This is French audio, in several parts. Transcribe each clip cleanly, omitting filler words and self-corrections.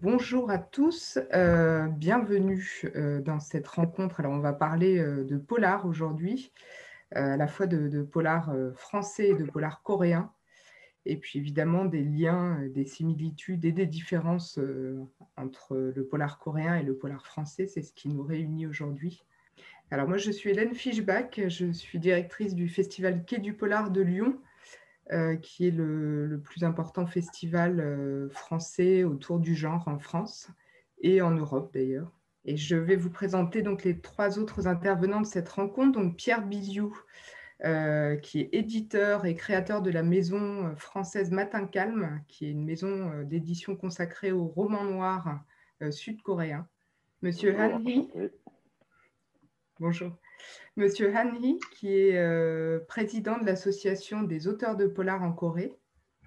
Bonjour à tous, bienvenue dans cette rencontre. Alors, on va parler de polar aujourd'hui, à la fois de polar français et de polar coréen, et puis évidemment des liens, des similitudes et des différences entre le polar coréen et le polar français. C'est ce qui nous réunit aujourd'hui. Alors, moi, je suis Hélène Fischbach, je suis directrice du Festival Quai du Polar de Lyon, qui est le plus important festival français autour du genre en France et en Europe d'ailleurs. Et je vais vous présenter donc les trois autres intervenants de cette rencontre. Donc Pierre Biziou, qui est éditeur et créateur de la maison française Matin Calme, qui est une maison d'édition consacrée aux romans noirs sud-coréens. Monsieur Bonjour, Han Hee, enchanté. bonjour. Monsieur Han Hee, qui est président de l'association des auteurs de polar en Corée.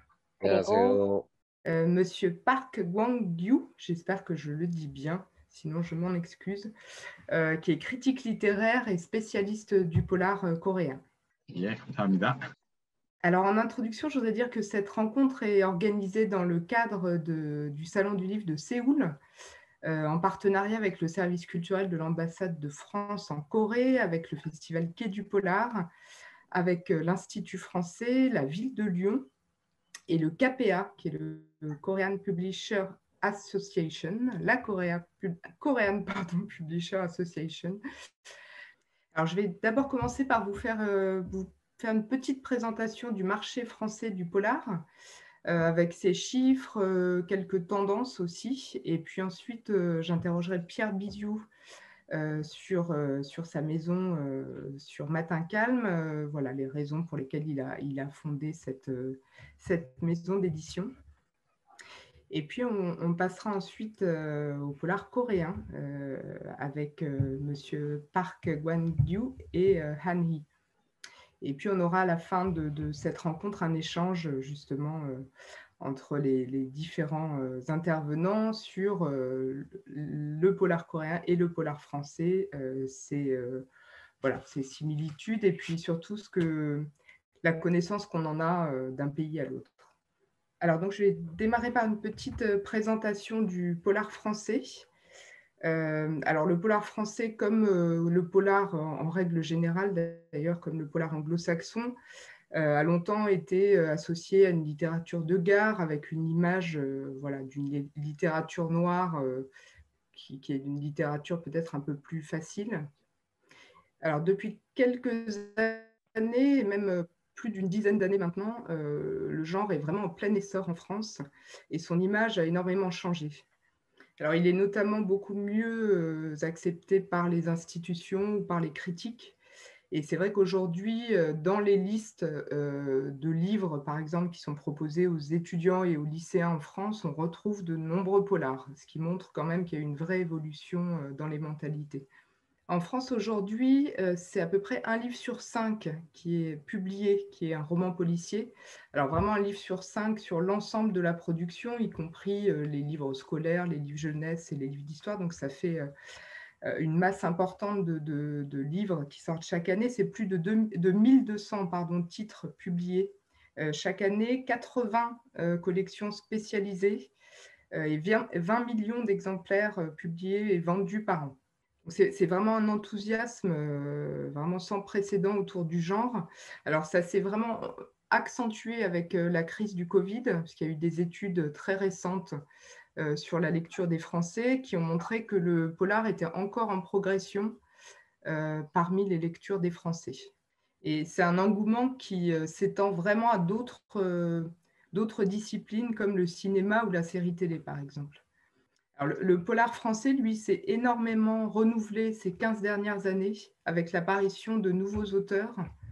안녕하세요. Monsieur Park Gwang-gyu, j'espère que je le dis bien, sinon je m'en excuse, qui est critique littéraire et spécialiste du polar coréen. 예, 감사합니다. Alors, en introduction, je voudrais dire que cette rencontre est organisée dans le cadre du Salon du Livre de Séoul, en partenariat avec le service culturel de l'ambassade de France en Corée, avec le festival Quai du Polar, avec l'Institut français, la ville de Lyon et le KPA, qui est le Korean Publisher Association, la Korean Publisher Association. Alors, je vais d'abord commencer par vous faire une petite présentation du marché français du polar, avec ses chiffres, quelques tendances aussi. Et puis ensuite, j'interrogerai Pierre Biziou sur sa maison, sur Matin Calme, voilà les raisons pour lesquelles il a fondé cette maison d'édition. Et puis, on passera ensuite au polar coréen avec Monsieur Park Gwang-gyu et Han Hee. Et puis, on aura à la fin de cette rencontre un échange justement entre les différents intervenants sur le polar coréen et le polar français, ces similitudes et puis surtout la connaissance qu'on en a d'un pays à l'autre. Alors, donc, je vais démarrer par une petite présentation du polar français. Alors, le polar français, comme le polar en règle générale, d'ailleurs, comme le polar anglo-saxon, a longtemps été associé à une littérature de gare avec une image d'une littérature noire qui est une littérature peut-être un peu plus facile. Alors, depuis quelques années, et même plus d'une dizaine d'années maintenant, le genre est vraiment en plein essor en France et son image a énormément changé. Alors, il est notamment beaucoup mieux accepté par les institutions ou par les critiques. Et c'est vrai qu'aujourd'hui, dans les listes de livres, par exemple, qui sont proposés aux étudiants et aux lycéens en France, on retrouve de nombreux polars, ce qui montre quand même qu'il y a une vraie évolution dans les mentalités. En France aujourd'hui, c'est à peu près un livre sur 5 qui est publié, qui est un roman policier. Alors vraiment un livre sur 5 sur l'ensemble de la production, y compris les livres scolaires, les livres jeunesse et les livres d'histoire. Donc ça fait une masse importante de livres qui sortent chaque année. C'est plus de 1200 titres publiés chaque année, 80 collections spécialisées et 20 millions d'exemplaires publiés et vendus par an. C'est vraiment un enthousiasme vraiment sans précédent autour du genre. Alors, ça s'est vraiment accentué avec la crise du Covid, parce qu'il y a eu des études très récentes sur la lecture des Français qui ont montré que le polar était encore en progression parmi les lectures des Français. Et c'est un engouement qui s'étend vraiment à d'autres disciplines comme le cinéma ou la série télé, par exemple. Alors, le polar français, lui, s'est énormément renouvelé ces 15 dernières années avec l'apparition de nouveaux auteurs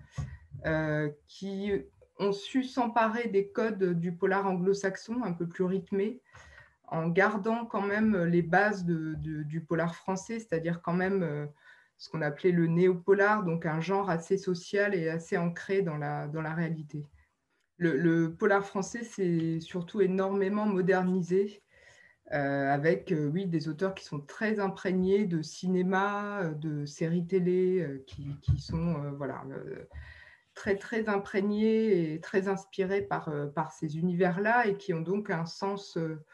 qui ont su s'emparer des codes du polar anglo-saxon, un peu plus rythmé, en gardant quand même les bases du polar français, c'est-à-dire quand même ce qu'on appelait le néopolar, donc un genre assez social et assez ancré dans la réalité. Le polar français s'est surtout énormément modernisé, avec oui, des auteurs qui sont très imprégnés de cinéma, de séries télé, qui sont très, très imprégnés et très inspirés par ces univers-là et qui ont donc un sens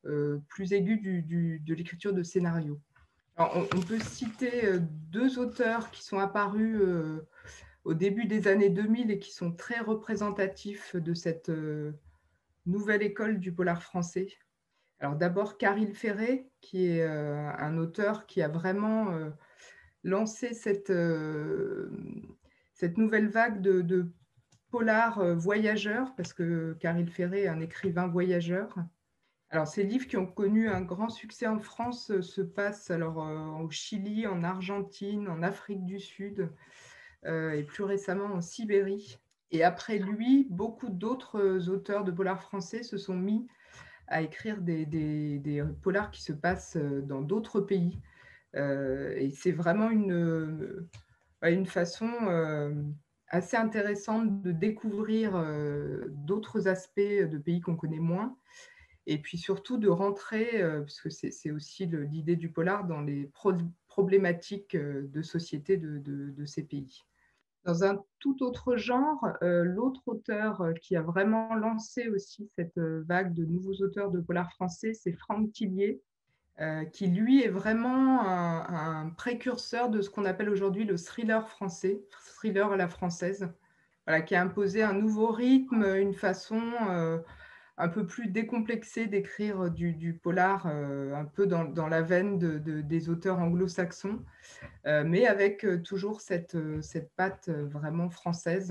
plus aiguë de l'écriture de scénario. Alors, on peut citer deux auteurs qui sont apparus au début des années 2000 et qui sont très représentatifs de cette nouvelle école du polar français. Alors d'abord, Caril Ferret, qui est un auteur qui a vraiment lancé cette nouvelle vague de polar voyageurs, parce que Caril Ferret est un écrivain voyageur. Alors, ces livres qui ont connu un grand succès en France se passent alors, au Chili, en Argentine, en Afrique du Sud et plus récemment en Sibérie. Et après lui, beaucoup d'autres auteurs de polars français se sont mis à écrire des polars qui se passent dans d'autres pays. Et c'est vraiment une façon assez intéressante de découvrir d'autres aspects de pays qu'on connaît moins. Et puis surtout de rentrer, parce que c'est aussi l'idée du polar, dans les problématiques de société de ces pays. Dans un tout autre genre, l'autre auteur qui a vraiment lancé aussi cette vague de nouveaux auteurs de polar français, c'est Franck Tillier, qui lui est vraiment un précurseur de ce qu'on appelle aujourd'hui le thriller français, thriller à la française, voilà, qui a imposé un nouveau rythme, une façon un peu plus décomplexée d'écrire du polar, un peu dans la veine des auteurs anglo-saxons, mais avec toujours cette patte vraiment française.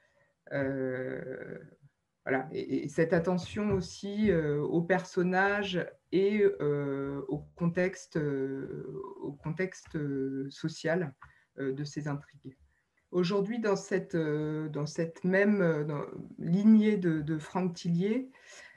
Voilà. Et cette attention aussi aux personnages et au contexte social de ces intrigues. Aujourd'hui, dans cette même lignée de Franck Tillier,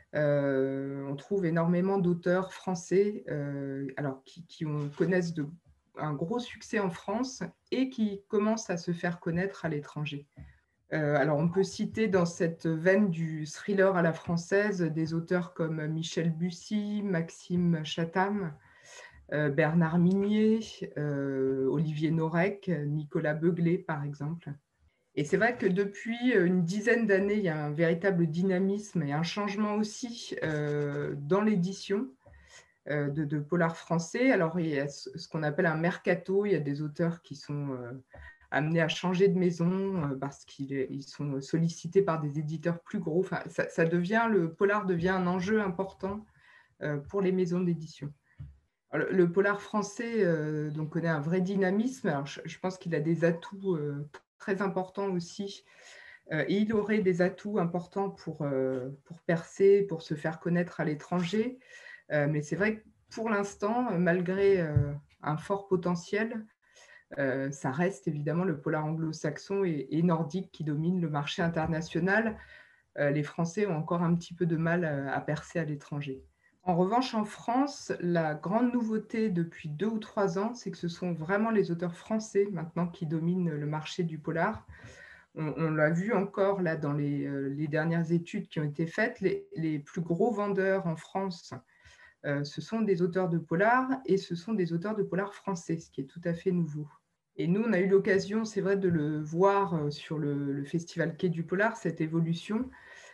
on trouve énormément d'auteurs français alors, qui connaissent un gros succès en France et qui commencent à se faire connaître à l'étranger. Alors, on peut citer dans cette veine du thriller à la française des auteurs comme Michel Bussy, Maxime Chatham, Bernard Minier, Olivier Norek, Nicolas Beuglé, par exemple. Et c'est vrai que depuis une dizaine d'années, il y a un véritable dynamisme et un changement aussi dans l'édition de polar français. Alors, il y a ce qu'on appelle un mercato. Il y a des auteurs qui sont amenés à changer de maison parce qu'ils sont sollicités par des éditeurs plus gros. Enfin, le polar devient un enjeu important pour les maisons d'édition. Le polar français donc, connaît un vrai dynamisme. Alors, je pense qu'il a des atouts très importants aussi. Et il aurait des atouts importants pour percer, pour se faire connaître à l'étranger. Mais c'est vrai que pour l'instant, malgré un fort potentiel, ça reste évidemment le polar anglo-saxon et nordique qui domine le marché international. Les Français ont encore un petit peu de mal à percer à l'étranger. En revanche, en France, la grande nouveauté depuis 2 ou 3 ans, c'est que ce sont vraiment les auteurs français maintenant qui dominent le marché du polar. On l'a vu encore là dans les dernières études qui ont été faites, les plus gros vendeurs en France, ce sont des auteurs de polar et ce sont des auteurs de polar français, ce qui est tout à fait nouveau. Et nous, on a eu l'occasion, c'est vrai, de le voir sur le festival Quai du Polar, cette évolution.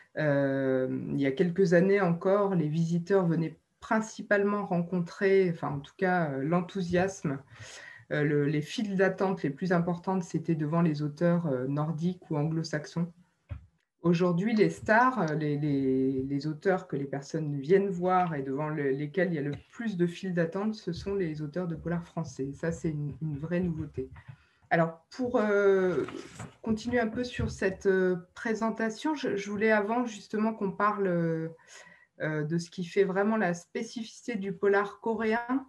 Il y a quelques années encore, les visiteurs venaient principalement rencontrer, enfin en tout cas l'enthousiasme. Les files d'attente les plus importantes, c'était devant les auteurs nordiques ou anglo-saxons. Aujourd'hui, les stars, les auteurs que les personnes viennent voir et devant lesquels il y a le plus de files d'attente, ce sont les auteurs de polar français. Ça, c'est une vraie nouveauté. Alors, pour continuer un peu sur cette présentation, je voulais avant justement qu'on parle de ce qui fait vraiment la spécificité du polar coréen,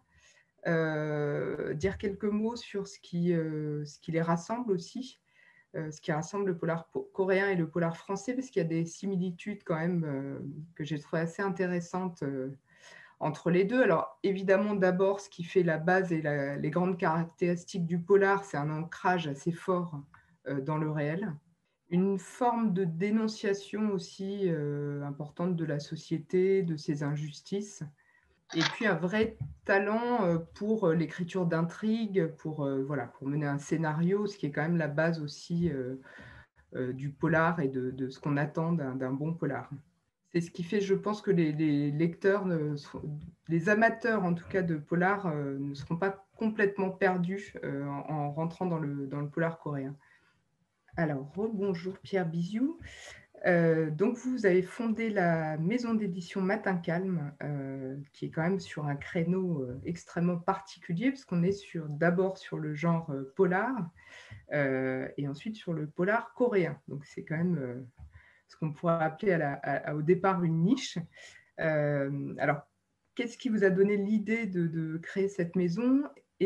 dire quelques mots sur ce qui les rassemble aussi, ce qui rassemble le polar coréen et le polar français, parce qu'il y a des similitudes quand même que j'ai trouvées assez intéressantes entre les deux. Alors évidemment, d'abord, ce qui fait la base et les grandes caractéristiques du polar, c'est un ancrage assez fort dans le réel. Une forme de dénonciation aussi importante de la société, de ses injustices. Et puis un vrai talent pour l'écriture d'intrigues, pour mener un scénario, ce qui est quand même la base aussi du polar et de ce qu'on attend d'un bon polar. C'est ce qui fait, je pense, que les lecteurs, les amateurs en tout cas de polar, ne seront pas complètement perdus en rentrant dans le polar coréen. Alors, rebonjour Pierre Biziou. Donc vous avez fondé la maison d'édition Matin Calme, qui est quand même sur un créneau extrêmement particulier, puisqu'on est d'abord sur le genre polar, et ensuite sur le polar coréen. Donc c'est quand même ce qu'on pourrait appeler au départ une niche. Alors, qu'est-ce qui vous a donné l'idée de créer cette maison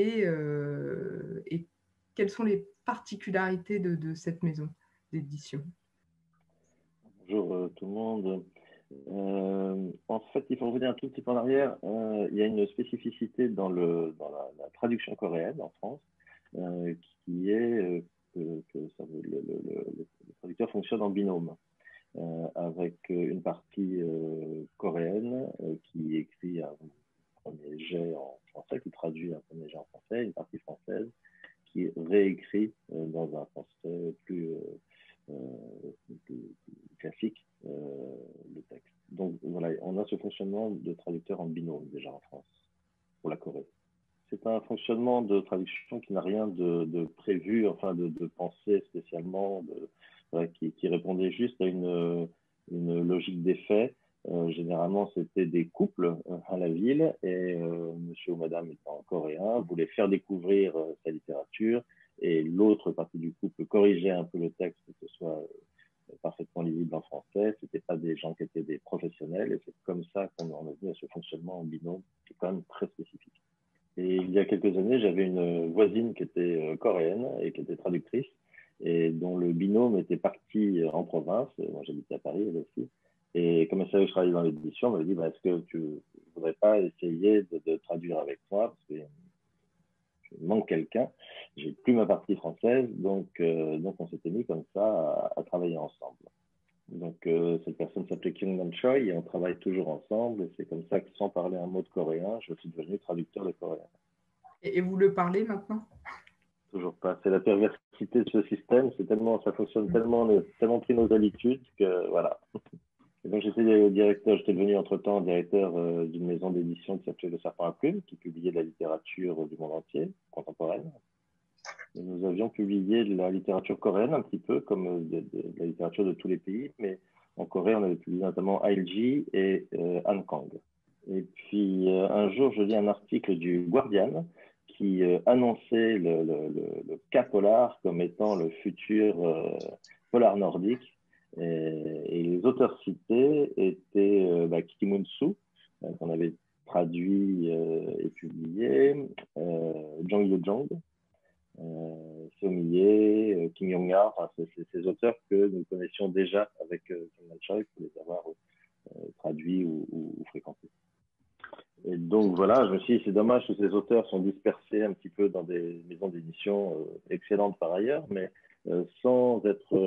et quelles sont les particularités de cette maison d'édition? Bonjour tout le monde. En fait, il faut revenir un tout petit peu en arrière. Il y a une spécificité dans la traduction coréenne en France qui est le traducteur fonctionne en binôme avec une partie coréenne qui écrit un premier jet en français, qui traduit un premier jet en français, une partie française qui réécrit dans un français plus classique le texte. Donc voilà, on a ce fonctionnement de traducteur en binôme déjà en France, pour la Corée. C'est un fonctionnement de traduction qui n'a rien de prévu, enfin de pensé spécialement, qui répondait juste à une logique d'effet. Généralement, c'était des couples à la ville et monsieur ou madame étant coréen voulait faire découvrir sa littérature et l'autre partie du couple corrigeait un peu le texte pour que ce soit parfaitement lisible en français. Ce n'étaient pas des gens qui étaient des professionnels et c'est comme ça qu'on en est venu à ce fonctionnement en binôme qui est quand même très spécifique. Et il y a quelques années, j'avais une voisine qui était coréenne et qui était traductrice et dont le binôme était parti en province. Moi, j'habitais à Paris, elle aussi. Et comme elle savait que je travaillais dans l'édition, elle m'a dit est-ce que tu ne voudrais pas essayer de traduire avec moi parce que je manque quelqu'un. J'ai plus ma partie française, donc on s'était mis comme ça à travailler ensemble. Donc cette personne s'appelait Kyung Nam Choi et on travaille toujours ensemble. Et c'est comme ça que sans parler un mot de coréen, je suis devenu traducteur de coréen. Et vous le parlez maintenant? Toujours pas. C'est la perversité de ce système. C'est tellement, ça fonctionne tellement, on a tellement pris nos habitudes que voilà. Et donc j'étais devenu entre-temps directeur d'une maison d'édition qui s'appelait Le Serpent à Plumes, qui publiait de la littérature du monde entier, contemporaine. Et nous avions publié de la littérature coréenne un petit peu, comme de la littérature de tous les pays, mais en Corée, on avait publié notamment Ailji et Han Kang. Et puis un jour, je lis un article du Guardian qui annonçait le cas polar comme étant le futur polar nordique. Et les auteurs cités étaient Kim Un-soo, qu'on avait traduit et publié, Jang Yo-jong, Seo Mi-hye, Kim Yong-ha, enfin, c'est ces auteurs que nous connaissions déjà avec Kim Man-choi pour les avoir traduits ou fréquentés. Et donc voilà, je me suis dit, c'est dommage que ces auteurs sont dispersés un petit peu dans des maisons d'édition excellentes par ailleurs, mais sans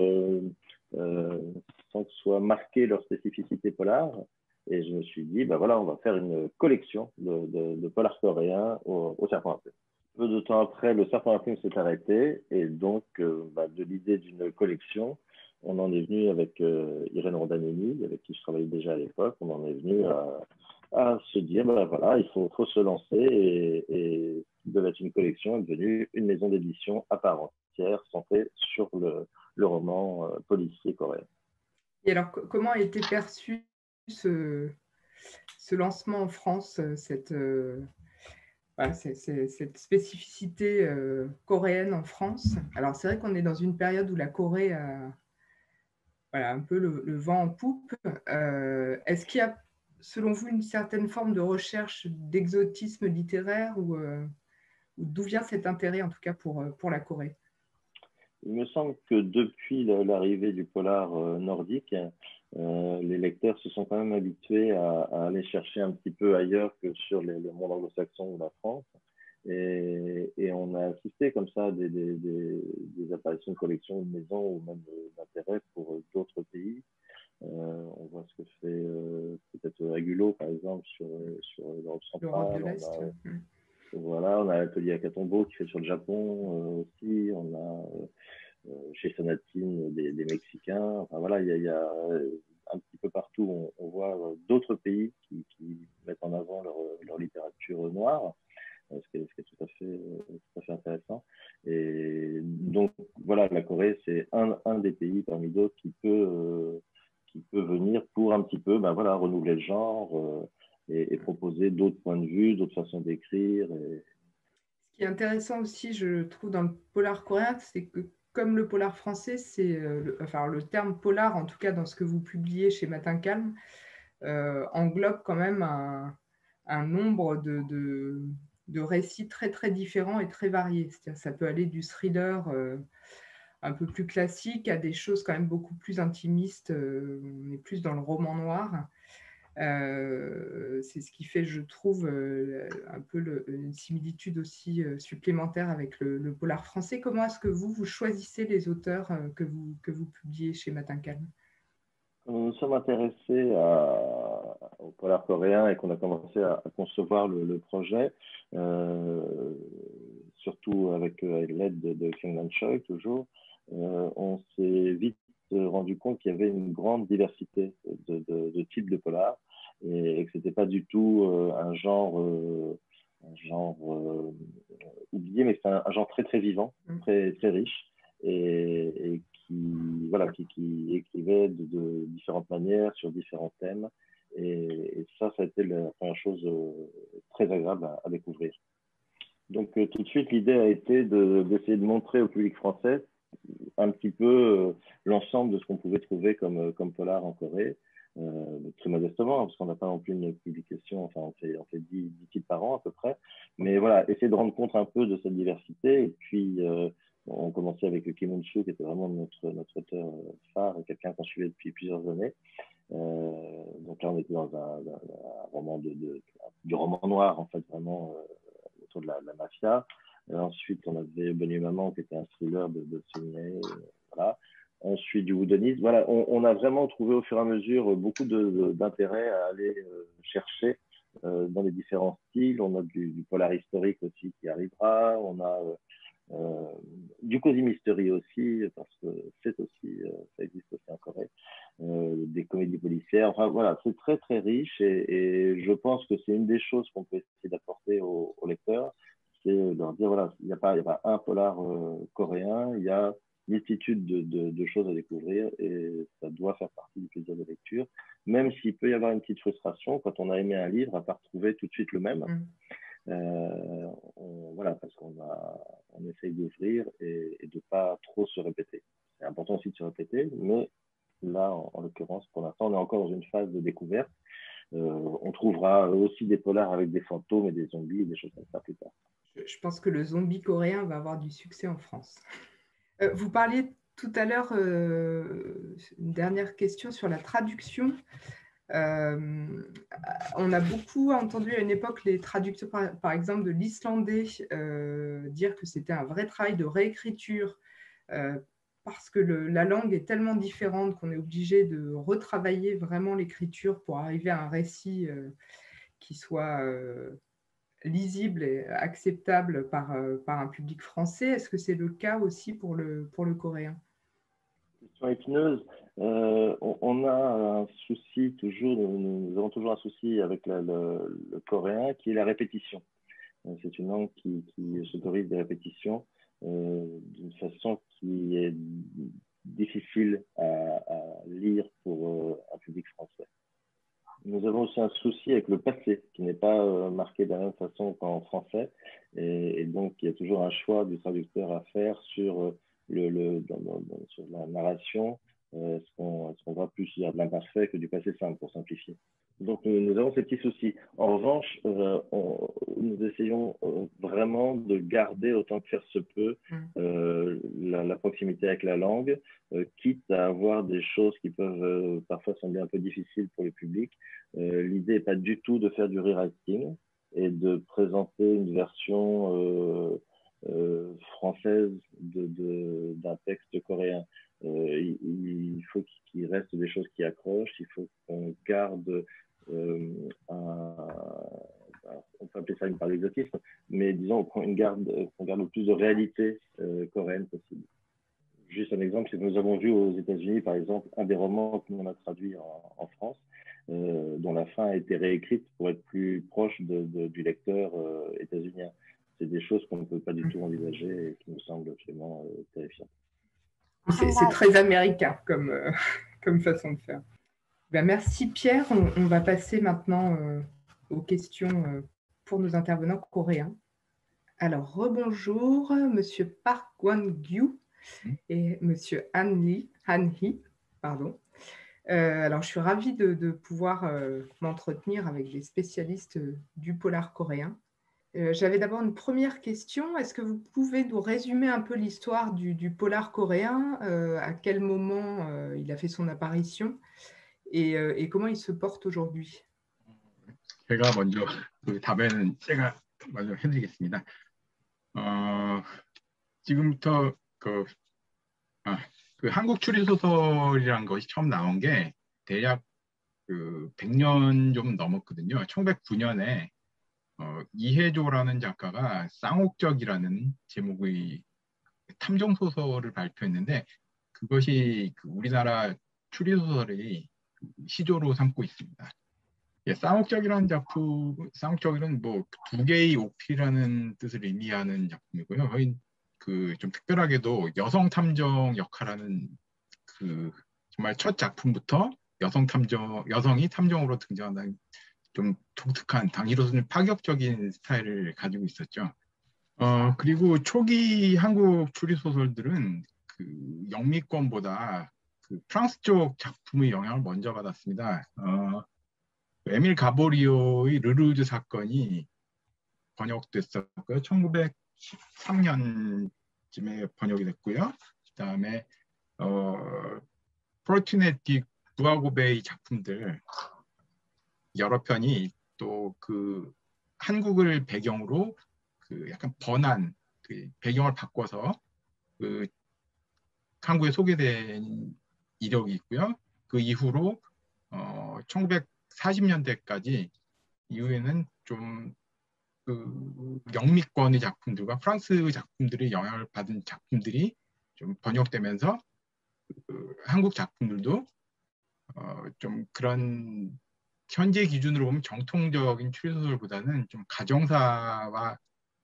que soit marquée leur spécificité polar. Et je me suis dit, voilà, on va faire une collection de polars coréens au Serpent à Plumes. Peu de temps après, le Serpent à Plumes s'est arrêté et donc de l'idée d'une collection, on en est venu avec Irène Rondanelli, avec qui je travaillais déjà à l'époque, on en est venu à se dire, voilà, il faut se lancer et ce qui devait être une collection est devenu une maison d'édition à part entière, centrée sur le roman policier coréen. Et alors, comment a été perçu ce lancement en France, cette spécificité coréenne en France? Alors, c'est vrai qu'on est dans une période où la Corée a un peu le vent en poupe. Est-ce qu'il y a, selon vous, une certaine forme de recherche d'exotisme littéraire ou d'où vient cet intérêt, en tout cas, pour la Corée? Il me semble que depuis l'arrivée du polar nordique, les lecteurs se sont quand même habitués à aller chercher un petit peu ailleurs que sur le monde anglo-saxon ou la France. Et on a assisté comme ça à des apparitions de collections de maisons ou même d'intérêt pour d'autres pays. On voit ce que fait peut-être Agulot, par exemple, sur l'Europe centrale. L'Europe de l'Est. Voilà, on a l'atelier à Katombo qui fait sur le Japon aussi. On a chez Sonatine des Mexicains. Enfin voilà, il y a un petit peu partout, on voit voilà, la Corée, c'est un des pays parmi d'autres qui peut venir pour un petit peu voilà, renouveler le genre et proposer d'autres points de vue, d'autres façons d'écrire. Ce qui est intéressant aussi, je trouve, dans le polar coréen, c'est que comme le polar français, c'est enfin, le terme polar, en tout cas dans ce que vous publiez chez Matin Calme, englobe quand même un nombre de récits très très différents et très variés. C'est-à-dire, ça peut aller du thriller un peu plus classique à des choses quand même beaucoup plus intimistes. On est plus dans le roman noir. C'est ce qui fait, je trouve, un peu une similitude aussi supplémentaire avec le polar français. Comment est-ce que vous choisissez les auteurs que vous publiez chez Matin Calme? Quand nous nous sommes intéressés au polar coréen et qu'on a commencé à concevoir le projet, surtout avec l'aide de Kyung-Man Choi toujours, on s'est vite rendu compte qu'il y avait une grande diversité de types de polar et que ce n'était pas du tout un genre oublié, mais c'est un genre très très vivant, très, très riche et qui écrivait de différentes manières sur différents thèmes. Et ça a été la première chose très agréable à découvrir. Donc tout de suite, l'idée a été d'essayer de montrer au public français un petit peu l'ensemble de ce qu'on pouvait trouver comme polar en Corée, très modestement, parce qu'on n'a pas non plus une publication, enfin on fait 10 titres par an à peu près, mais voilà, essayer de rendre compte un peu de cette diversité, et puis on commençait avec Kim Moon-soo, qui était vraiment notre auteur phare, et quelqu'un qu'on suivait depuis plusieurs années. Donc là, on était dans un roman du roman noir, en fait, vraiment autour de la mafia. Ensuite, on avait Bonne Nuit Maman, qui était un thriller de Sydney. Voilà. Ensuite, du whodunist. Voilà, on a vraiment trouvé au fur et à mesure beaucoup d'intérêt à aller chercher dans les différents styles. On a du polar historique aussi qui arrivera. On a du cosy mystery aussi, parce que c'est aussi, ça existe aussi en Corée. Des comédies policières. Enfin, voilà, c'est très, très riche et je pense que c'est une des choses qu'on peut essayer d'apporter aux lecteurs, c'est de leur dire, voilà, il n'y a pas un polar coréen, il y a une multitude de choses à découvrir et ça doit faire partie du plaisir de lecture, même s'il peut y avoir une petite frustration quand on a aimé un livre à ne pas retrouver tout de suite le même. Voilà, parce qu'on essaye d'ouvrir et de ne pas trop se répéter. C'est important aussi de se répéter, mais là, en l'occurrence, pour l'instant, on est encore dans une phase de découverte. On trouvera aussi des polars avec des fantômes et des zombies et des choses comme ça plus tard. Je pense que le zombie coréen va avoir du succès en France. Vous parliez tout à l'heure, une dernière question sur la traduction. On a beaucoup entendu à une époque les traducteurs, par exemple, de l'islandais dire que c'était un vrai travail de réécriture parce que la langue est tellement différente qu'on est obligé de retravailler vraiment l'écriture pour arriver à un récit qui soit lisible et acceptable par un public français. Est-ce que c'est le cas aussi pour le coréen? Question épineuse. On a un souci toujours, nous avons toujours un souci avec le coréen qui est la répétition. C'est une langue qui s'autorise des répétitions d'une façon qui est difficile à lire pour un public français. Nous avons aussi un souci avec le passé qui n'est pas marqué de la même façon qu'en français et donc il y a toujours un choix du traducteur à faire sur, sur la narration. Est-ce qu'on va plus dire de l'imparfait que du passé simple pour simplifier? Donc nous avons ces petits soucis. En revanche, nous essayons vraiment de garder autant que faire se peut la proximité avec la langue, quitte à avoir des choses qui peuvent parfois sembler un peu difficiles pour le public. L'idée n'est pas du tout de faire du rewriting et de présenter une version française d'un texte coréen. Il faut qu'il reste des choses qui accrochent, il faut qu'on garde on peut appeler ça une part d'exotisme, mais disons qu'on garde le plus de réalité coréenne possible. Juste un exemple, c'est que nous avons vu aux États-Unis, par exemple, un des romans que l'on a traduit en France, dont la fin a été réécrite pour être plus proche du lecteur états-unien. C'est des choses qu'on ne peut pas du tout envisager et qui nous semblent absolument terrifiantes. C'est très américain comme, comme façon de faire. Ben, merci Pierre. On va passer maintenant aux questions pour nos intervenants coréens. Alors, rebonjour, Monsieur Park Kwang-gyu et Monsieur Han Hee, pardon. Alors, je suis ravie de pouvoir m'entretenir avec des spécialistes du polar coréen. J'avais d'abord une première question. Est-ce que vous pouvez nous résumer un peu l'histoire du polar coréen, à quel moment il a fait son apparition et comment il se porte aujourd'hui? 제가 먼저 그 답에는 제가 먼저 해드리겠습니다. 지금부터 그 한국 추리소설이라는 것이 처음 나온 게 대략 그 100년 좀 넘었거든요. 1909년에 이해조라는 작가가 쌍옥적이라는 제목의 탐정소설을 발표했는데 그것이 그 우리나라 추리소설의 시조로 삼고 있습니다. 예, 쌍옥적이라는 작품, 쌍옥적이는 뭐 두 개의 옥이라는 뜻을 의미하는 작품이고요. 거의 그 좀 특별하게도 여성 탐정 역할하는 그 정말 첫 작품부터 여성이 탐정으로 등장한다는 좀 독특한 당시로서는 파격적인 스타일을 가지고 있었죠. 그리고 초기 한국 추리 소설들은 그 영미권보다 그 프랑스 쪽 작품의 영향을 먼저 받았습니다. 에밀 가보리오의 르루즈 사건이 번역됐었고요. 1913년쯤에 번역이 됐고요. 그다음에 포르투네티 부아고베의 작품들 여러 편이 또 그 한국을 배경으로 그 약간 번안 그 배경을 바꿔서 그 한국에 소개된 이력이 있고요. 그 이후로 1940년대까지 이후에는 좀 그 영미권의 작품들과 프랑스 작품들의 영향을 받은 작품들이 좀 번역되면서 그 한국 작품들도 좀 그런 현재 기준으로 보면 정통적인 추리소설보다는 좀 가정사와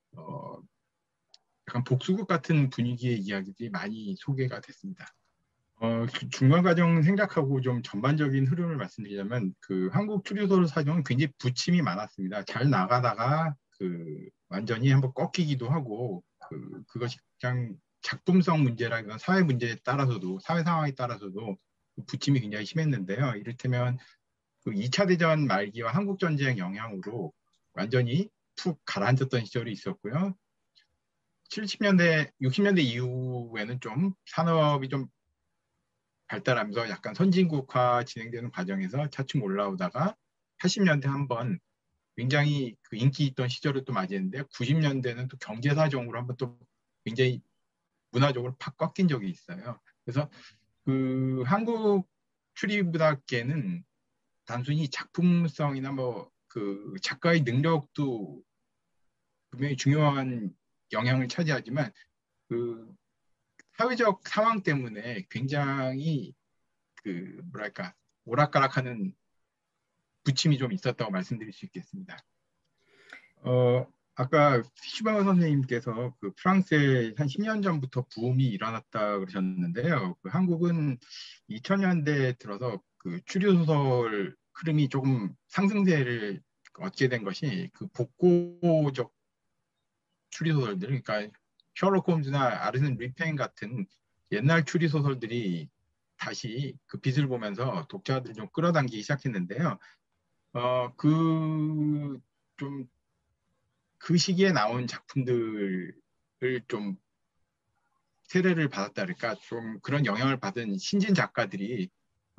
약간 복수극 같은 분위기의 이야기들이 많이 소개가 됐습니다. 중간 과정 생략하고 좀 전반적인 흐름을 말씀드리자면 그 한국 추리소설 사정은 굉장히 부침이 많았습니다. 잘 나가다가 그 완전히 한번 꺾이기도 하고 그것이 그냥 작품성 문제라기보다 사회 문제에 따라서도 사회 상황에 따라서도 부침이 굉장히 심했는데요. 이를테면 그 2차 대전 말기와 한국 전쟁 영향으로 완전히 푹 가라앉았던 시절이 있었고요. 70년대, 60년대 이후에는 좀 산업이 좀 발달하면서 약간 선진국화 진행되는 과정에서 차츰 올라오다가 80년대 한번 굉장히 그 인기 있던 시절을 또 맞이했는데 90년대는 또 경제 사정으로 한번 또 굉장히 문화적으로 팍 꺾인 적이 있어요. 그래서 그 한국 추리문학계는 단순히 작품성이나 뭐 그 작가의 능력도 분명히 중요한 영향을 차지하지만 그 사회적 상황 때문에 굉장히 그 뭐랄까 오락가락하는 부침이 좀 있었다고 말씀드릴 수 있겠습니다. 아까 시바마 선생님께서 그 프랑스에 한 10년 전부터 붐이 일어났다 그러셨는데요. 그 한국은 2000년대 들어서 그 추리소설 흐름이 조금 상승세를 얻게 된 것이 그 복고적 추리소설들, 그러니까 셜록 홈즈나 아르센 루펜 같은 옛날 추리소설들이 다시 그 빛을 보면서 독자들을 좀 끌어당기기 시작했는데요. 그 시기에 나온 작품들을 좀 세례를 받았다 그럴까 좀 그런 영향을 받은 신진 작가들이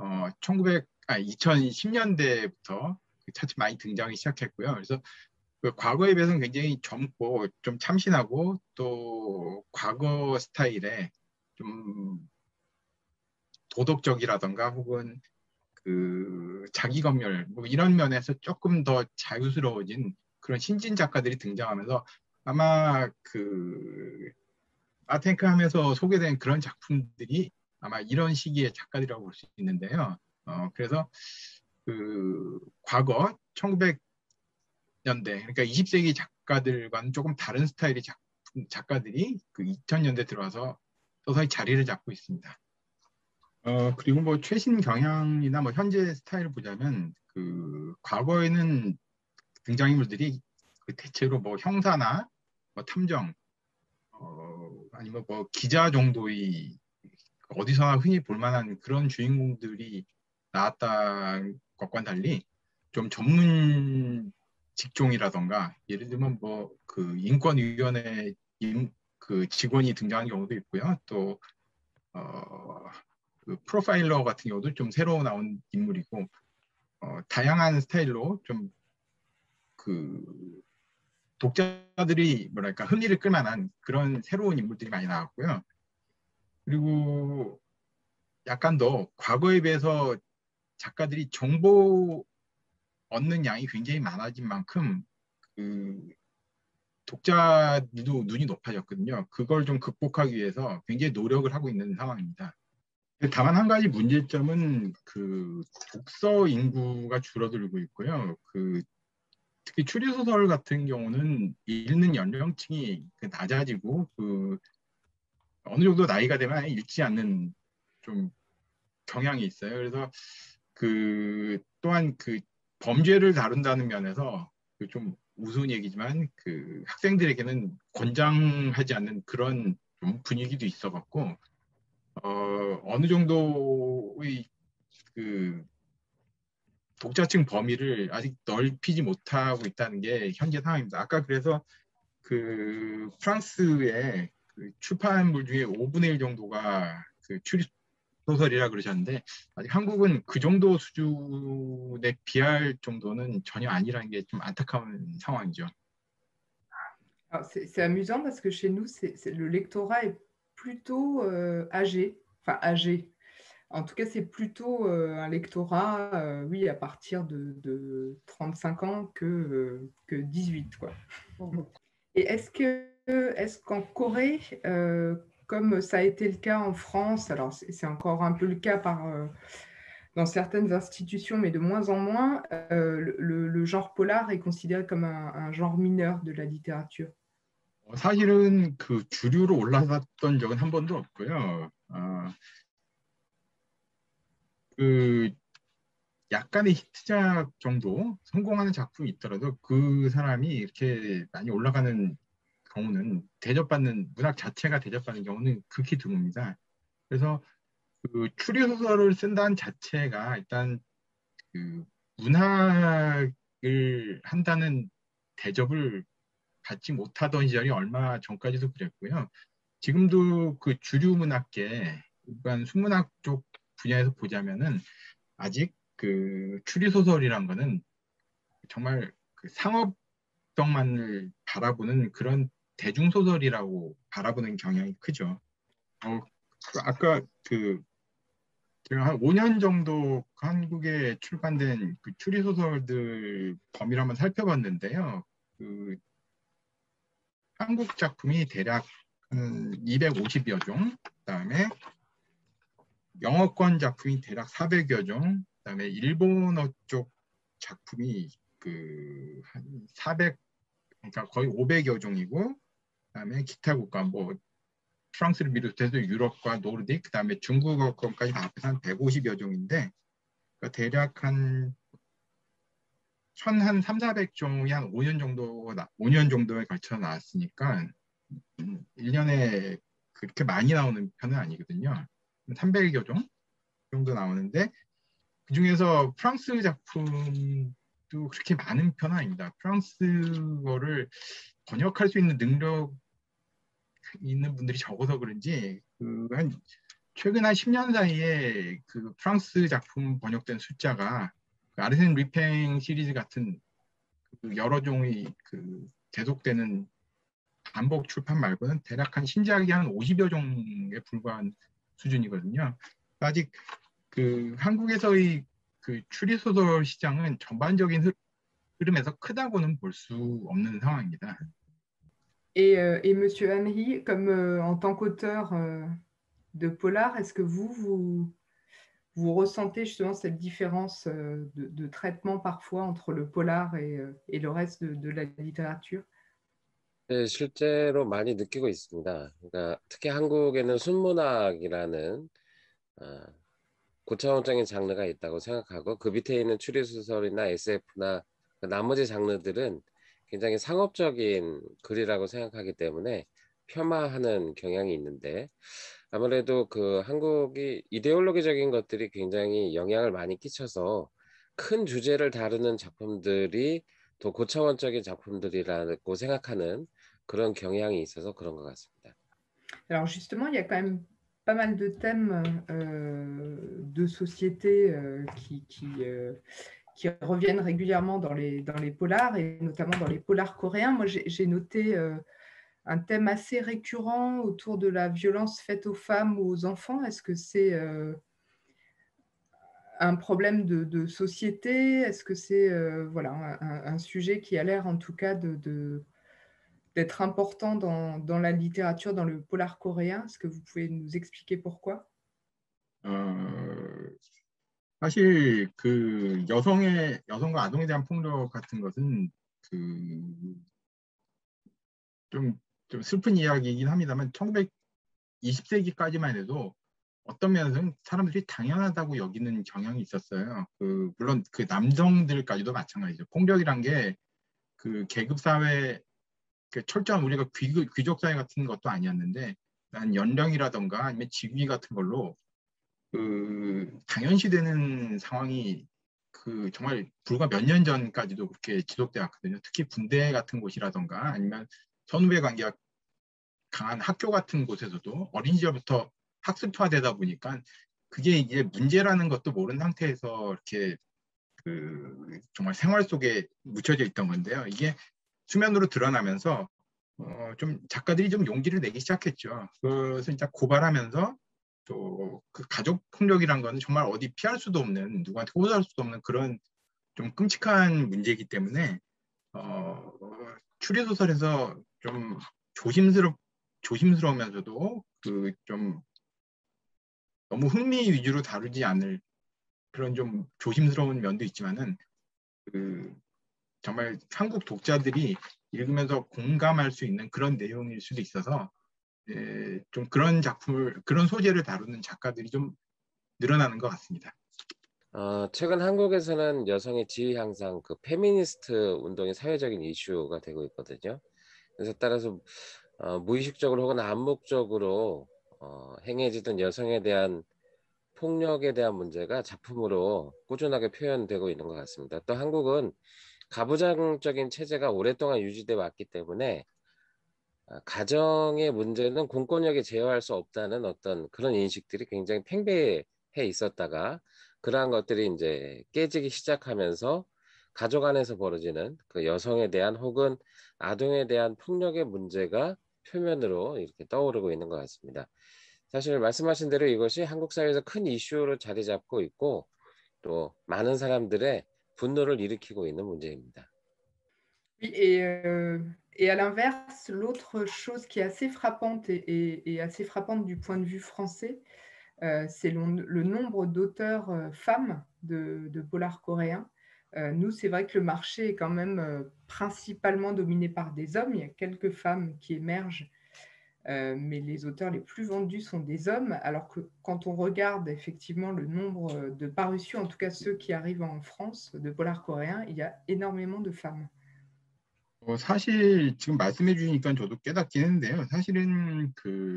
2010년대부터 차츰 많이 등장하기 시작했고요. 그래서 그 과거에 비해서는 굉장히 젊고 좀 참신하고 또 과거 스타일의 좀 도덕적이라던가 혹은 그 자기 검열 뭐 이런 면에서 조금 더 자유스러워진 그런 신진 작가들이 등장하면서 아마 그 아텐크 하면서 소개된 그런 작품들이 아마 이런 시기의 작가들이라고 볼 수 있는데요. 그래서 그 과거 1900년대 그러니까 20세기 작가들과는 조금 다른 스타일의 작가들이 그 2000년대 들어와서 서서히 자리를 잡고 있습니다. 그리고 뭐 최신 경향이나 뭐 현재 스타일을 보자면 그 과거에는 등장인물들이 그 대체로 뭐 형사나 뭐 탐정 아니면 뭐 기자 정도의 어디서나 흔히 볼 만한 그런 주인공들이 나왔던 것과는 달리 좀 전문 직종이라던가 예를 들면 뭐 그 인권위원회 그 직원이 등장하는 경우도 있고요. 또 그 프로파일러 같은 경우도 좀 새로 나온 인물이고 다양한 스타일로 좀 그 독자들이 뭐랄까 흥미를 끌만한 그런 새로운 인물들이 많이 나왔고요. 그리고 약간 더 과거에 비해서 작가들이 정보 얻는 양이 굉장히 많아진 만큼 그 독자들도 눈이 높아졌거든요. 그걸 좀 극복하기 위해서 굉장히 노력을 하고 있는 상황입니다. 다만 한 가지 문제점은 그 독서 인구가 줄어들고 있고요. 그 특히 추리소설 같은 경우는 읽는 연령층이 낮아지고 그 어느 정도 나이가 되면 읽지 않는 좀 경향이 있어요. 그래서 그 또한 그 범죄를 다룬다는 면에서 좀 우스운 얘기지만 그 학생들에게는 권장하지 않는 그런 좀 분위기도 있어갖고 어느 정도의 그 독자층 범위를 아직 넓히지 못하고 있다는 게 현재 상황입니다. 아까 그래서 그 프랑스의 그 출판물 중에 5분의 1 정도가 그 추리 소설이라 그러셨는데 아직 한국은 그 정도 수준에 비할 정도는 전혀 아니라는 게 좀 안타까운 상황이죠. C'est amusant parce que chez nous, le lectorat est plutôt âgé, enfin âgé. En tout cas, c'est plutôt un lectorat, oui, à partir de 35 ans que 18, quoi. Et est-ce qu'en Corée, comme ça a été le cas en France, alors c'est encore un peu le cas dans certaines institutions, mais de moins en moins, le genre polar est considéré comme un genre mineur de la littérature? 사실은 그 주류로 올라갔던 적은 한 번도 없고요. 그 약간의 히트작 정도 성공하는 작품이 있더라도 그 사람이 이렇게 많이 올라가는 경우는 대접받는 문학 자체가 대접받는 경우는 극히 드뭅니다. 그래서 그 추리 소설을 쓴다는 자체가 일단 그 문학을 한다는 대접을 받지 못하던 시절이 얼마 전까지도 그랬고요. 지금도 그 주류 문학계, 일반 순문학 쪽 분야에서 보자면은 아직 그 추리 소설이란 거는 정말 그 상업성만을 바라보는 그런 대중 소설이라고 바라보는 경향이 크죠. 아까 그 제가 한 5년 정도 한국에 출간된 그 추리 소설들 범위를 한번 살펴봤는데요. 그 한국 작품이 대략 250여 종, 그다음에 영어권 작품이 대략 400여 종, 그다음에 일본어 쪽 작품이 그 한 400, 그러니까 거의 500여 종이고, 그다음에 기타 국가 뭐 프랑스를 비롯해서 유럽과 노르딕, 그다음에 중국어권까지 다 합해서 한 150여 종인데, 그러니까 대략 한 1,300~400종이 한 5년 정도에 걸쳐 나왔으니까 1년에 그렇게 많이 나오는 편은 아니거든요. 300여 종 정도 나오는데 그 중에서 프랑스 작품도 그렇게 많은 편은 아닙니다. 프랑스어를 번역할 수 있는 능력 있는 분들이 적어서 그런지 한 최근 한 10년 사이에 그 프랑스 작품 번역된 숫자가 그 아르센 리팽 시리즈 같은 그 여러 종의 그 계속되는 반복 출판 말고는 대략 한 신작이 한 50여 종에 불과한 수준이거든요. 아직 그 한국에서의 그 추리 소설 시장은 전반적인 흐름에서 크다고는 볼 수 없는 상황입니다. Et Monsieur Henry, comme en tant qu'auteur de polar, est-ce que vous ressentez justement cette différence de traitement parfois entre le polar et le reste de la littérature? 네, 실제로 많이 느끼고 있습니다. 그러니까 특히 한국에는 순문학이라는 어, 고차원적인 장르가 있다고 생각하고 그 밑에 있는 추리소설이나 SF나 그 나머지 장르들은 굉장히 상업적인 글이라고 생각하기 때문에 폄하하는 경향이 있는데 아무래도 그 한국이 이데올로기적인 것들이 굉장히 영향을 많이 끼쳐서 큰 주제를 다루는 작품들이 더 고차원적인 작품들이라고 생각하는 그런 경향이 있어서 그런 것 같습니다. Alors justement, il y a quand même pas mal de thèmes de société qui reviennent régulièrement dans les polars, et notamment dans les polars coréens. Moi, j'ai noté un thème assez récurrent autour de la violence faite aux femmes ou aux enfants. Est-ce que c'est un problème de société? Est-ce que c'est voilà, un sujet qui a l'air en tout cas d'être important dans la littérature, dans le polar coréen? Est-ce que vous pouvez nous expliquer pourquoi? 사실 그 여성과 아동에 대한 폭력 같은 것은 좀 슬픈 이야기이긴 합니다만 1920세기까지만 해도 어떤 면에서는 사람들이 당연하다고 여기는 경향이 있었어요. 물론 그 남성들까지도 마찬가지죠. 폭력이란 게 그 계급 사회, 그 철저한 우리가 귀족 사회 같은 것도 아니었는데 난 연령이라던가 아니면 직위 같은 걸로 당연시되는 상황이 정말 불과 몇 년 전까지도 그렇게 지속돼 왔거든요. 특히 군대 같은 곳이라던가 아니면 선후배 관계가 강한 학교 같은 곳에서도 어린 시절부터 학습화되다 보니까 그게 이제 문제라는 것도 모르는 상태에서 이렇게 정말 생활 속에 묻혀져 있던 건데요. 이게 수면으로 드러나면서 좀 작가들이 좀 용기를 내기 시작했죠. 그래서 이제 고발하면서 또 그 가족 폭력이란 건 정말 어디 피할 수도 없는, 누구한테 호소할 수도 없는 그런 좀 끔찍한 문제이기 때문에 추리 소설에서 좀 조심스러우면서도 좀 너무 흥미 위주로 다루지 않을 그런 좀 조심스러운 면도 있지만은 정말 한국 독자들이 읽으면서 공감할 수 있는 그런 내용일 수도 있어서 좀 그런 소재를 다루는 작가들이 좀 늘어나는 것 같습니다. 최근 한국에서는 여성의 지위 향상, 그 페미니스트 운동이 사회적인 이슈가 되고 있거든요. 그래서 따라서 무의식적으로 혹은 암묵적으로 행해지던 여성에 대한 폭력에 대한 문제가 작품으로 꾸준하게 표현되고 있는 것 같습니다. 또 한국은 가부장적인 체제가 오랫동안 유지되어 왔기 때문에 가정의 문제는 공권력이 제어할 수 없다는 어떤 그런 인식들이 굉장히 팽배해 있었다가 그러한 것들이 이제 깨지기 시작하면서 가족 안에서 벌어지는 그 여성에 대한 혹은 아동에 대한 폭력의 문제가 표면으로 이렇게 떠오르고 있는 것 같습니다. 사실 말씀하신 대로 이것이 한국 사회에서 큰 이슈로 자리 잡고 있고 또 많은 사람들의 분노를 일으키고 있는 문제입니다. Oui, et à l'inverse, l'autre chose qui est assez frappante et assez frappante du point de vue français, c'est le nombre d'auteurs femmes de polars coréens. Nous, c'est vrai que le marché est quand même principalement dominé par des hommes. Il y a quelques femmes qui émergent, mais les auteurs les plus vendus sont des hommes, alors que quand on regarde effectivement le nombre de parutions, en tout cas ceux qui arrivent en France, de polars coréens, il y a énormément de femmes. 사실 지금 말씀해 주시니까 저도 깨닫긴 했는데요. 사실은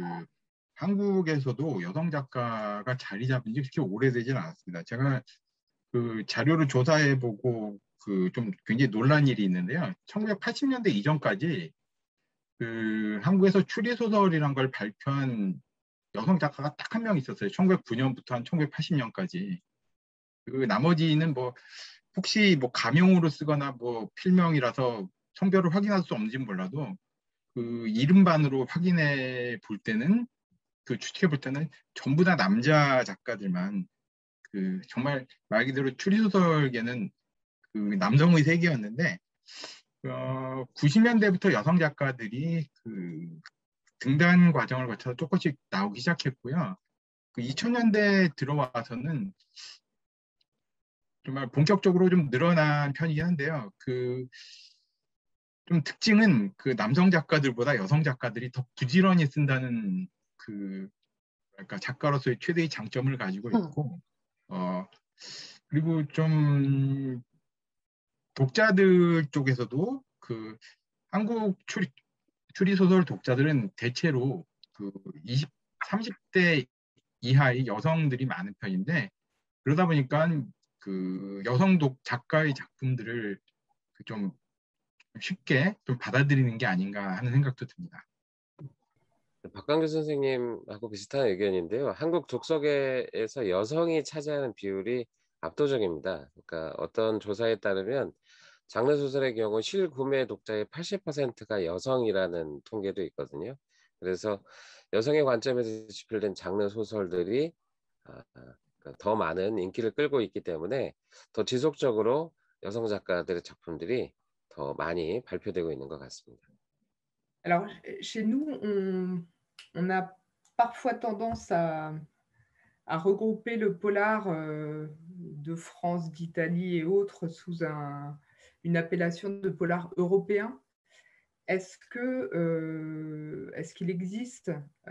한국에서도 여성 작가가 자리 잡은 지 그렇게 오래되진 않았습니다. 제가 자료를 조사해보고 좀 굉장히 놀란 일이 있는데요. 1980년대 이전까지 한국에서 추리소설이란 걸 발표한 여성 작가가 딱 한 명 있었어요. 1909년부터 한 1980년까지. 나머지는 혹시 가명으로 쓰거나 필명이라서 성별을 확인할 수 없는지 몰라도 이름반으로 확인해 볼 때는 추측해 볼 때는 전부 다 남자 작가들만 정말 말 그대로 추리소설계는 남성의 세계였는데 90년대부터 여성 작가들이 등단 과정을 거쳐서 조금씩 나오기 시작했고요. 2000년대 들어와서는 정말 본격적으로 좀 늘어난 편이긴 한데요. 좀 특징은 그 남성 작가들보다 여성 작가들이 더 부지런히 쓴다는 그 그러니까 작가로서의 최대의 장점을 가지고 있고 그리고 좀 독자들 쪽에서도 그 한국 추리소설 독자들은 대체로 그 30대 이하의 여성들이 많은 편인데 그러다 보니까 그 여성 작가의 작품들을 좀 쉽게 좀 받아들이는 게 아닌가 하는 생각도 듭니다. 박광규 선생님하고 비슷한 의견인데요. 한국 독서계에서 여성이 차지하는 비율이 압도적입니다. 그러니까 어떤 조사에 따르면 장르 소설의 경우 실구매 독자의 80%가 여성이라는 통계도 있거든요. 그래서 여성의 관점에서 집필된 장르 소설들이 더 많은 인기를 끌고 있기 때문에 더 지속적으로 여성 작가들의 작품들이 더 많이 발표되고 있는 것 같습니다. Alors, chez nous, on a parfois tendance à regrouper le polar de France, d'Italie et autres sous une appellation de polar européen. Est-ce qu'il existe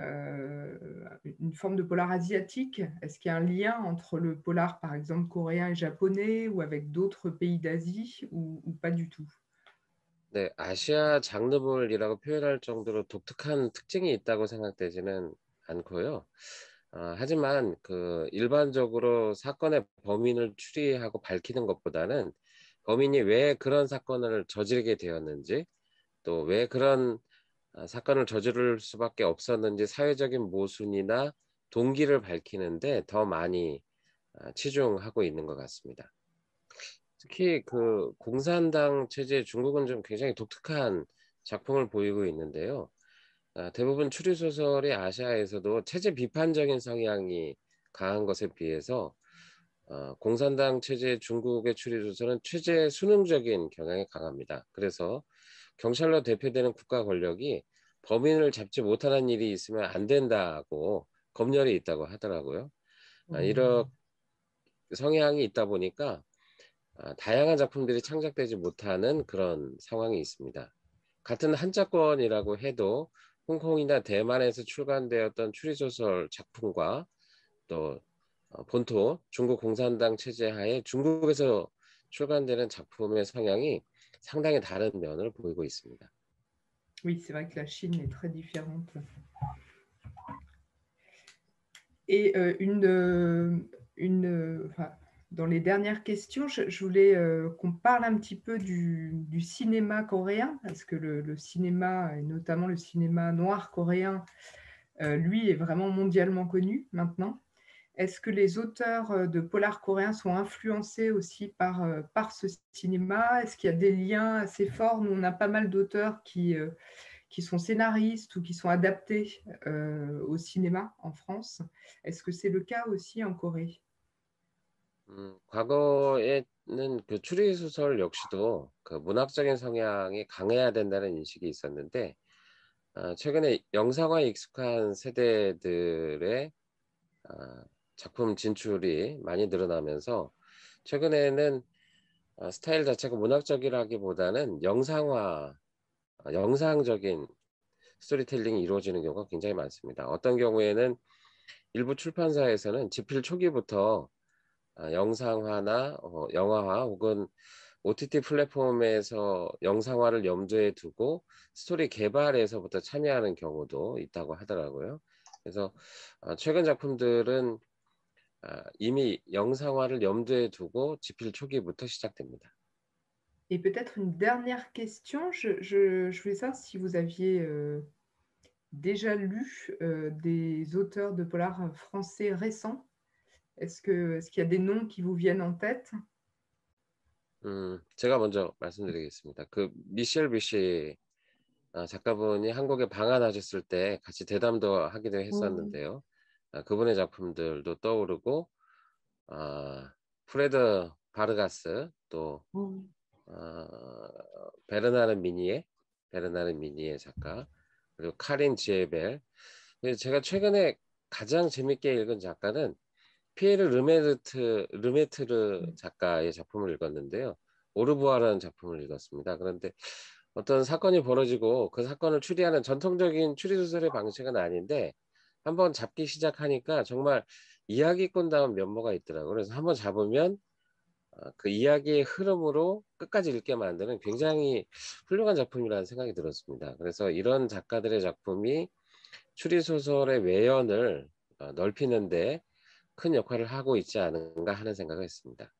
une forme de polar asiatique? Est-ce qu'il y a un lien entre le polar, par exemple, coréen et japonais ou avec d'autres pays d'Asie ou pas du tout? 네, 아시아 장르물이라고 표현할 정도로 독특한 특징이 있다고 생각되지는 않고요. 하지만 그 일반적으로 사건의 범인을 추리하고 밝히는 것보다는 범인이 왜 그런 사건을 저지르게 되었는지 또 왜 그런 사건을 저지를 수밖에 없었는지 사회적인 모순이나 동기를 밝히는데 더 많이 치중하고 있는 것 같습니다. 특히 그 공산당 체제 중국은 좀 굉장히 독특한 작품을 보이고 있는데요. 대부분 추리소설이 아시아에서도 체제 비판적인 성향이 강한 것에 비해서 공산당 체제 중국의 추리소설은 체제 순응적인 경향이 강합니다. 그래서 경찰로 대표되는 국가 권력이 범인을 잡지 못하는 일이 있으면 안 된다고 검열이 있다고 하더라고요. 이런 성향이 있다 보니까 다양한 작품들이 창작되지 못하는 그런 상황이 있습니다. 같은 한자권이라고 해도 홍콩이나 대만에서 출간되었던 추리소설 작품과 또 본토 중국 공산당 체제 하에 중국에서 출간되는 작품의 성향이 상당히 다른 면을 보이고 있습니다. Oui, c'est vrai que la Chine est très différente. Et enfin, dans les dernières questions, je voulais qu'on parle un petit peu du cinéma coréen, parce que le cinéma, et notamment le cinéma noir coréen, lui, est vraiment mondialement connu maintenant. Est-ce que les auteurs de polar coréens sont influencés aussi par ce cinéma? Est-ce qu'il y a des liens assez forts? Nous, on a pas mal d'auteurs qui sont scénaristes ou qui sont adaptés au cinéma en France. Est-ce que c'est le cas aussi en Corée? 과거에는 그 추리소설 역시도 그 문학적인 성향이 강해야 된다는 인식이 있었는데 최근에 영상화에 익숙한 세대들의 작품 진출이 많이 늘어나면서 최근에는 스타일 자체가 문학적이라기보다는 영상적인 스토리텔링이 이루어지는 경우가 굉장히 많습니다. 어떤 경우에는 일부 출판사에서는 집필 초기부터 영상화나 영화화 혹은 OTT 플랫폼에서 영상화를 염두에 두고 스토리 개발에서부터 참여하는 경우도 있다고 하더라고요. 그래서 최근 작품들은 이미 영상화를 염두에 두고 집필 초기부터 시작됩니다. Et peut-être une dernière question, je voulais savoir si vous aviez déjà lu des auteurs de polar français récents. Est-ce qu'il y a des noms qui vous viennent en tête? 제가 먼저 말씀드리겠습니다. 그 미셸 비시 작가분이 한국에 방한하셨을 때 같이 대담도 하기도 했었는데요. 그분의 작품들도 떠오르고 프레드 바르가스 또 베르나르 미니에 작가 그리고 카린 지에벨. 제가 최근에 가장 재밌게 읽은 작가는 피에르 르메트르 작가의 작품을 읽었는데요. 오르부아라는 작품을 읽었습니다. 그런데 어떤 사건이 벌어지고 그 사건을 추리하는 전통적인 추리소설의 방식은 아닌데 한번 잡기 시작하니까 정말 이야기꾼다운 면모가 있더라고요. 그래서 한번 잡으면 그 이야기의 흐름으로 끝까지 읽게 만드는 굉장히 훌륭한 작품이라는 생각이 들었습니다. 그래서 이런 작가들의 작품이 추리소설의 외연을 넓히는데 큰 역할을 하고 있지 않은가 하는 생각을 했습니다.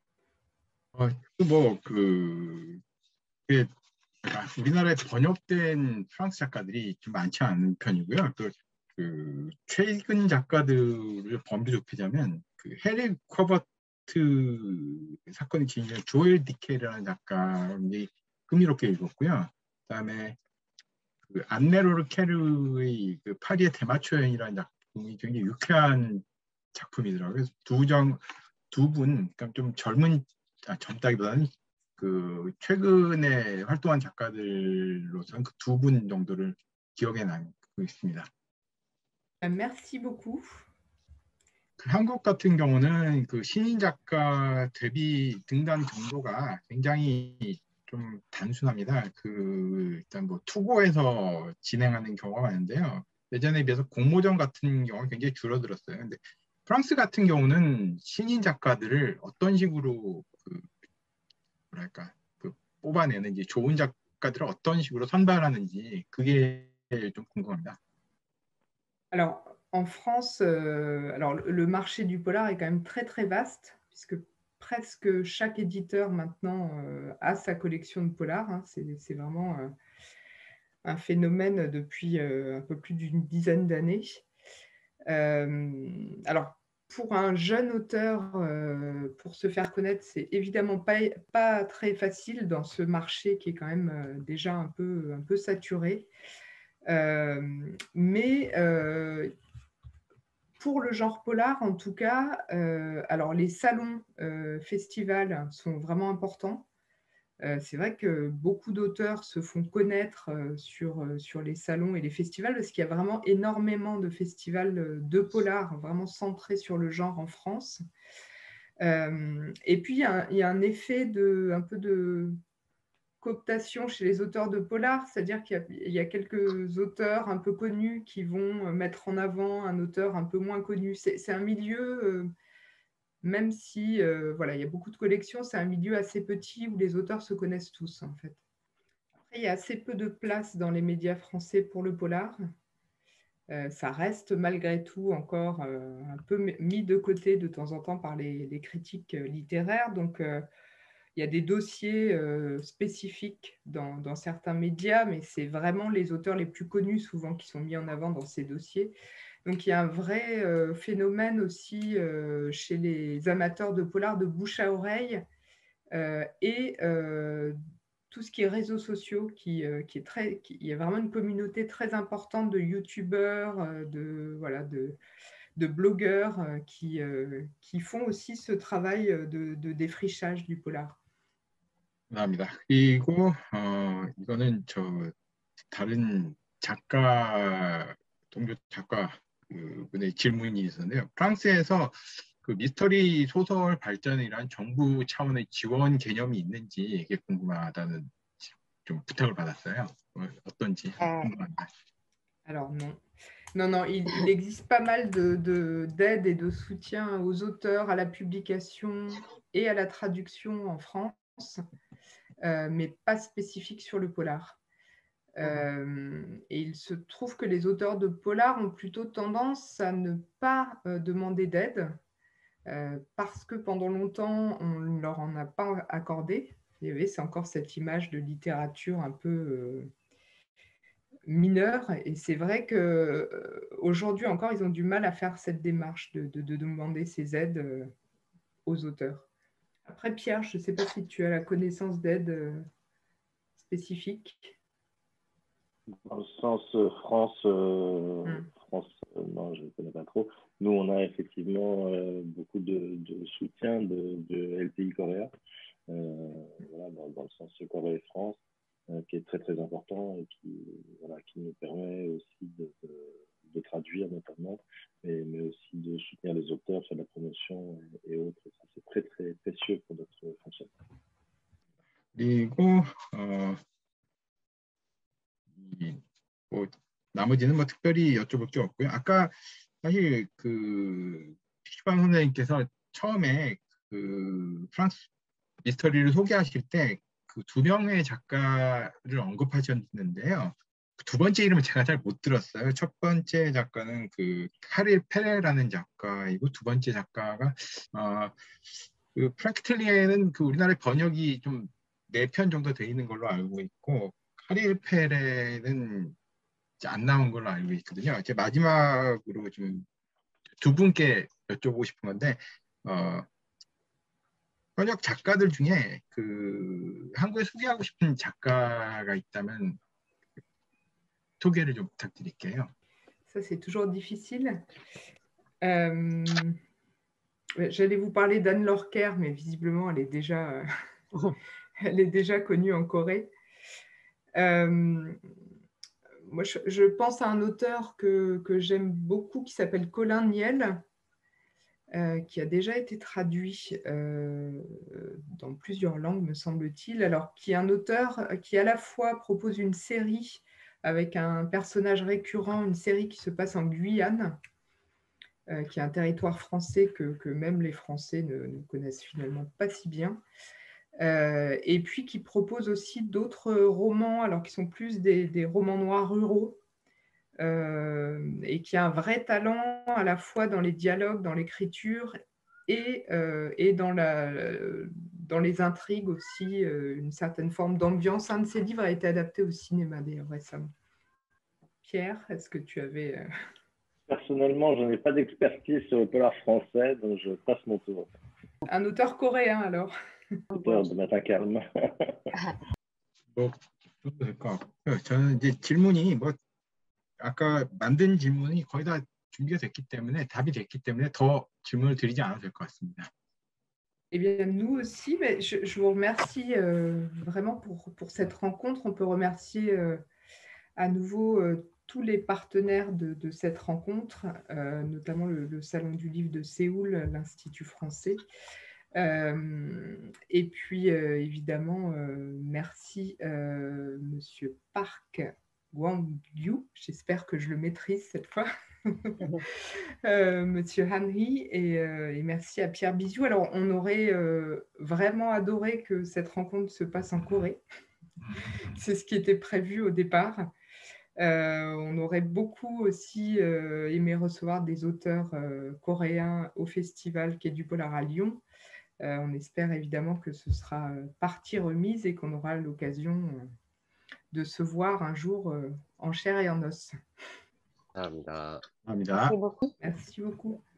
그게 우리나라에 번역된 프랑스 작가들이 좀 많지 않은 편이고요. 그 최근 작가들을 범위 좁히자면 그 해리 쿼버트 사건이 진행 조엘 디케라는 작가이 흥미롭게 읽었고요. 그다음에 그 안네로르 케르의 그 파리의 대마초 여인이라는 작품이 굉장히 유쾌한 작품이더라고요. 그래서 두 분, 그러니까 좀 젊다기보다는 그 최근에 활동한 작가들로서는 그 두 분 정도를 기억에 남고 있습니다. Merci beaucoup. 그 한국 같은 경우는 그 신인 작가 데뷔 등단 정도가 굉장히 좀 단순합니다. 일단 뭐 투고에서 진행하는 경우가 많은데요. 예전에 비해서 공모전 같은 경우는 굉장히 줄어들었어요. 근데 프랑스 같은 경우는 신인 작가들을 어떤 식으로 뭐랄까 뽑아내는지, 좋은 작가들을 어떤 식으로 선발하는지 그게 좀 궁금합니다. Alors, en France, alors le marché du polar est quand même très très vaste, puisque presque chaque éditeur maintenant a sa collection de polars. Hein. C'est vraiment un phénomène depuis un peu plus d'une dizaine d'années. Alors, pour un jeune auteur, pour se faire connaître, c'est évidemment pas très facile dans ce marché qui est quand même déjà un peu saturé. Mais pour le genre polar, en tout cas, alors les salons, festivals sont vraiment importants. C'est vrai que beaucoup d'auteurs se font connaître sur les salons et les festivals parce qu'il y a vraiment énormément de festivals de polar vraiment centrés sur le genre en France. Et puis, il y a un effet un peu de cooptation chez les auteurs de polar, c'est-à-dire qu'il y a quelques auteurs un peu connus qui vont mettre en avant un auteur un peu moins connu. C'est un milieu, même si voilà, il y a beaucoup de collections, c'est un milieu assez petit où les auteurs se connaissent tous en fait. Après, il y a assez peu de place dans les médias français pour le polar. Ça reste malgré tout encore un peu mis de côté de temps en temps par les critiques littéraires. Donc, il y a des dossiers spécifiques dans certains médias, mais c'est vraiment les auteurs les plus connus souvent qui sont mis en avant dans ces dossiers. Donc, il y a un vrai phénomène aussi chez les amateurs de polar de bouche à oreille et tout ce qui est réseaux sociaux, il y a vraiment une communauté très importante de youtubeurs, de blogueurs qui font aussi ce travail de défrichage du polar. 감사합니다. 그리고 이거는 다른 동료 작가 분의 질문이 있었는데요. 프랑스에서 그 미스터리 소설 발전이란 정부 차원의 지원 개념이 있는지 이게 궁금하다는 좀 부탁을 받았어요. 어떤지 궁금합니다. Alors non, il existe pas mal d'aides et de soutien aux auteurs, à la publication et à la traduction en France, mais pas spécifique sur le polar. Et il se trouve que les auteurs de polar ont plutôt tendance à ne pas demander d'aide parce que pendant longtemps, on ne leur en a pas accordé. C'est encore cette image de littérature un peu mineure. Et c'est vrai qu'aujourd'hui encore, ils ont du mal à faire cette démarche de demander ces aides aux auteurs. Après, Pierre, je ne sais pas si tu as la connaissance d'aides spécifiques. Dans le sens France, non, je ne connais pas trop. Nous, on a effectivement beaucoup de soutien de LPI Coréa, voilà, dans le sens Corée-France, qui est très très important et qui nous permet aussi de traduire notamment, mais aussi de soutenir les auteurs, faire de la promotion et autres. Ça, c'est très très précieux pour notre fonctionnement. 그리고 뭐 나머지는 뭐 특별히 여쭤볼 게 없고요. 아까 사실 그 피시방 선생님께서 처음에 그 프랑스 미스터리를 소개하실 때 그 두 명의 작가를 언급하셨는데요. 두 번째 이름을 제가 잘 못 들었어요. 첫 번째 작가는 그 카릴 페레라는 작가이고 두 번째 작가가 그 프랑크 텔리에는 그 우리나라에 번역이 좀 4편 정도 돼 있는 걸로 알고 있고 카릴 페레는 이제 안 나온 걸로 알고 있거든요. 이제 마지막으로 좀 두 분께 여쭤보고 싶은 건데 번역 작가들 중에 그 한국에 소개하고 싶은 작가가 있다면 소개를 좀 부탁드릴게요. Ça, c'est toujours difficile. J'allais vous parler d'Anne Lorker, mais visiblement, elle est déjà connue en Corée. Moi, je pense à un auteur que j'aime beaucoup qui s'appelle Colin Niel, qui a déjà été traduit dans plusieurs langues, me semble-t-il. Alors, qui est un auteur qui à la fois propose une série avec un personnage récurrent, une série qui se passe en Guyane, qui est un territoire français que même les Français ne connaissent finalement pas si bien. Et puis qui propose aussi d'autres romans, alors qui sont plus des romans noirs ruraux, et qui a un vrai talent à la fois dans les dialogues, dans l'écriture et dans les intrigues aussi, une certaine forme d'ambiance. Un de ses livres a été adapté au cinéma d'ailleurs récemment. Pierre, est-ce que tu avais... Personnellement, je n'ai pas d'expertise sur le polar français, donc je passe mon tour. Un auteur coréen alors. Auteur de Matin Calme. 뭐 될 것 같고요. 저는 이제 질문이 뭐 아까 만든 질문이 거의 다 준비가 됐기 때문에 답이 됐기 때문에 더 질문을 드리지 않아도 될 것 같습니다. Eh bien, nous aussi, mais je vous remercie vraiment pour cette rencontre. On peut remercier à nouveau tous les partenaires de cette rencontre, notamment le Salon du Livre de Séoul, l'Institut français. Et puis, évidemment, merci Monsieur Park Gwang-Yu, j'espère que je le maîtrise cette fois, Monsieur Hanri, et merci à Pierre Biziou. Alors, on aurait vraiment adoré que cette rencontre se passe en Corée. C'est ce qui était prévu au départ. On aurait beaucoup aussi aimé recevoir des auteurs coréens au festival Quai du Polar à Lyon. On espère évidemment que ce sera partie remise et qu'on aura l'occasion de se voir un jour en chair et en os. 감사합니다. 감사합니다. Merci beaucoup. Merci beaucoup.